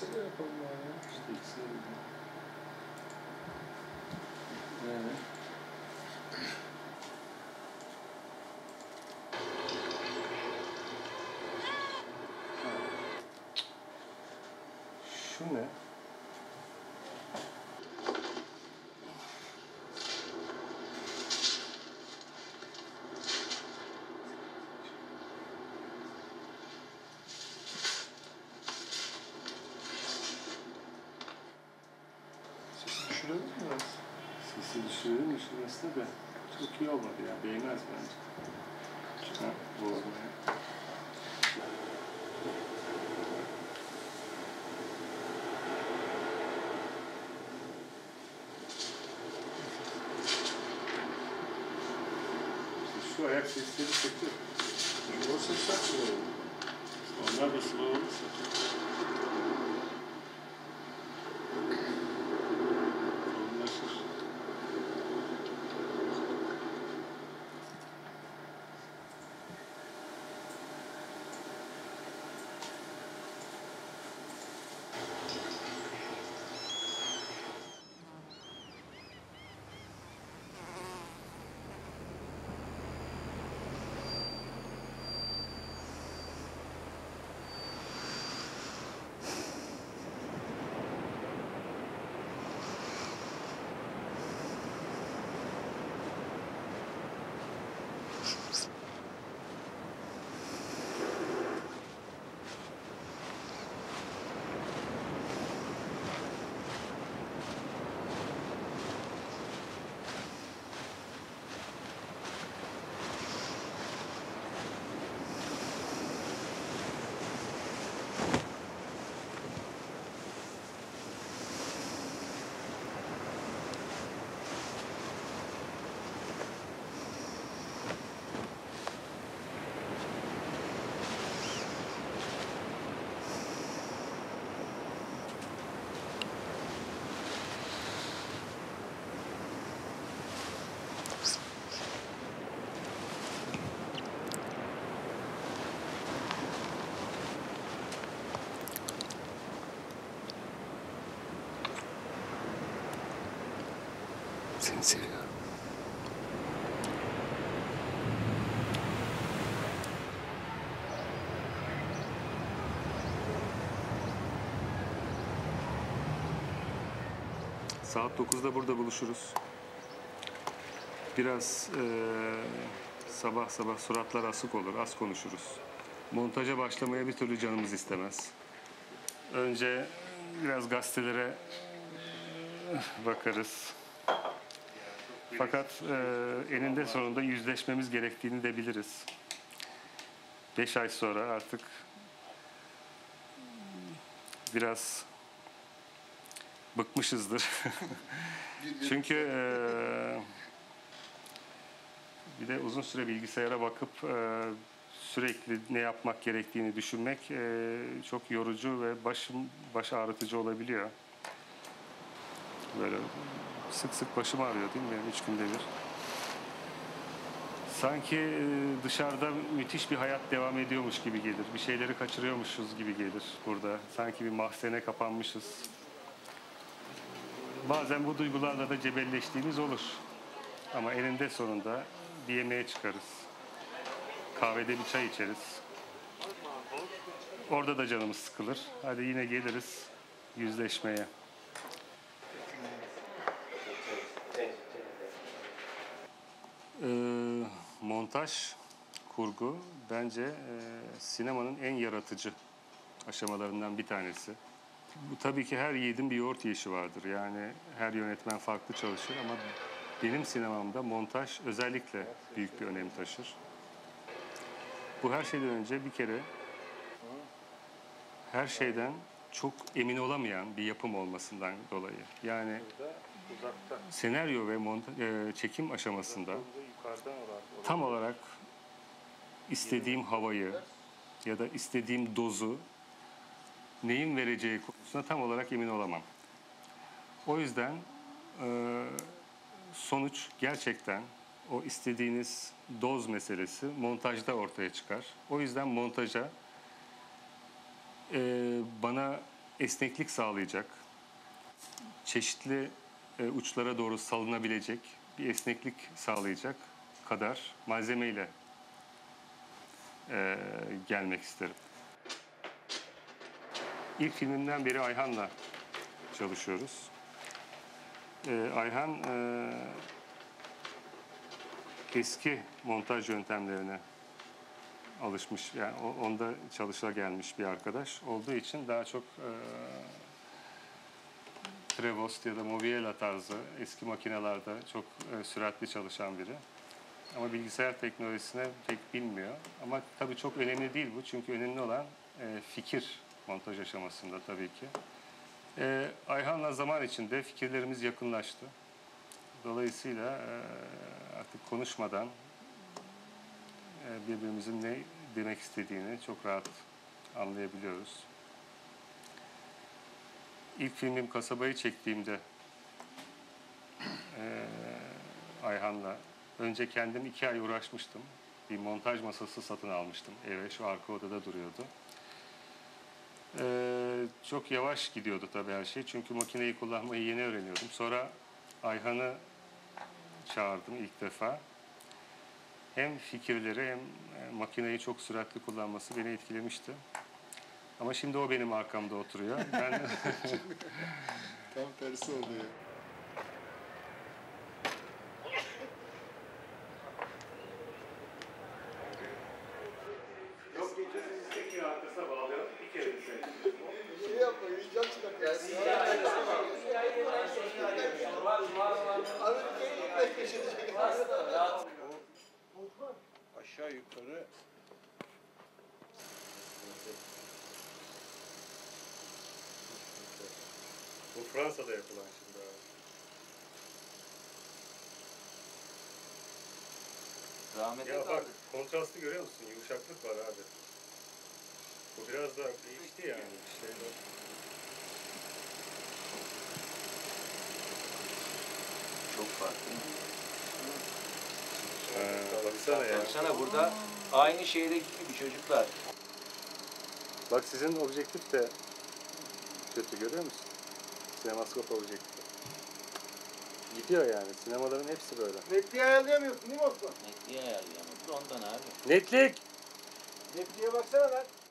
ikisini yapalım yani. İşte ikisini yapalım. Şu ne? Sesi düşürelim mi biraz? Sesi düşürelim düşürmesine de çok iyi olmadı ya. Değmez bence. Ha, bozmaya. Şu ayak sesleri kötü. O sesler slow. Onlar da slow olursa. Anlaşır. Seni seviyorum. Saat 9'da burada buluşuruz. Biraz sabah sabah suratlar asık olur, az konuşuruz. Montaja başlamaya bir türlü canımız istemez. Önce biraz gazetelere bakarız. Fakat eninde sonunda yüzleşmemiz gerektiğini de biliriz. 5 ay sonra artık biraz bıkmışızdır. Çünkü bir de uzun süre bilgisayara bakıp sürekli ne yapmak gerektiğini düşünmek çok yorucu ve baş ağrıtıcı olabiliyor. Böyle sık sık başım ağrıyor değil mi? Yani 3 günde bir. Sanki dışarıda müthiş bir hayat devam ediyormuş gibi gelir. Bir şeyleri kaçırıyormuşuz gibi gelir burada. Sanki bir mahzene kapanmışız. Bazen bu duygularla da cebelleştiğimiz olur. Ama eninde sonunda bir yemeğe çıkarız. Kahvede bir çay içeriz. Orada da canımız sıkılır. Hadi yine geliriz yüzleşmeye. Montaj, kurgu bence sinemanın en yaratıcı aşamalarından bir tanesi. Bu tabii ki her yiğidin bir yoğurt yiyişi vardır. Yani her yönetmen farklı çalışır ama benim sinemamda montaj özellikle büyük bir önem taşır. Bu her şeyden önce bir kere her şeyden çok emin olamayan bir yapım olmasından dolayı. Yani senaryo ve çekim aşamasında tam olarak istediğim havayı ya da istediğim dozu neyin vereceği konusunda tam olarak emin olamam. O yüzden sonuç gerçekten o istediğiniz doz meselesi montajda ortaya çıkar. O yüzden montaja bana esneklik sağlayacak, çeşitli uçlara doğru salınabilecek bir esneklik sağlayacak kadar malzemeyle gelmek isterim. İlk filmimden beri Ayhan'la çalışıyoruz. Ayhan eski montaj yöntemlerine alışmış, yani onda çalışagelmiş bir arkadaş olduğu için daha çok Prevost ya da Moviela tarzı eski makinalarda çok süratli çalışan biri. Ama bilgisayar teknolojisine pek bilmiyor. Ama tabii çok önemli değil bu. Çünkü önemli olan fikir montaj aşamasında tabii ki. Ayhan'la zaman içinde fikirlerimiz yakınlaştı. Dolayısıyla artık konuşmadan birbirimizin ne demek istediğini çok rahat anlayabiliyoruz. İlk filmim Kasabayı çektiğimde Ayhan'la önce kendim 2 ay uğraşmıştım. Bir montaj masası satın almıştım eve. Şu arka odada duruyordu. Çok yavaş gidiyordu tabii her şey. Çünkü makineyi kullanmayı yeni öğreniyordum. Sonra Ayhan'ı çağırdım ilk defa. Hem fikirleri hem makineyi çok süratli kullanması beni etkilemişti. Ama şimdi o benim arkamda oturuyor. Ben Tam tersi oluyor. Yok geçeceğiz. Tekrar arkasına bağlayalım. Bir kere Şey yapma, yiyeceğim çıkartıyor. Aşağı yukarı bu Fransa'da yapılan şimdi abi. rahmetli Ya bak kaldı. kontrastı görüyor musun? Yumuşaklık var abi. Bu biraz da değişti yani. Çok farklı. Baksana ya. Baksana burada aynı şehirdeki gibi çocuklar. Bak sizin objektif de kötü görüyor musun? Sinemaskop objektifi. Gidiyor yani. Sinemaların hepsi böyle. Netliği ayarlayamıyorsun değil mi Osman? Netliği ayarlayamadı ondan abi. Netlik! Netliğe baksana lan.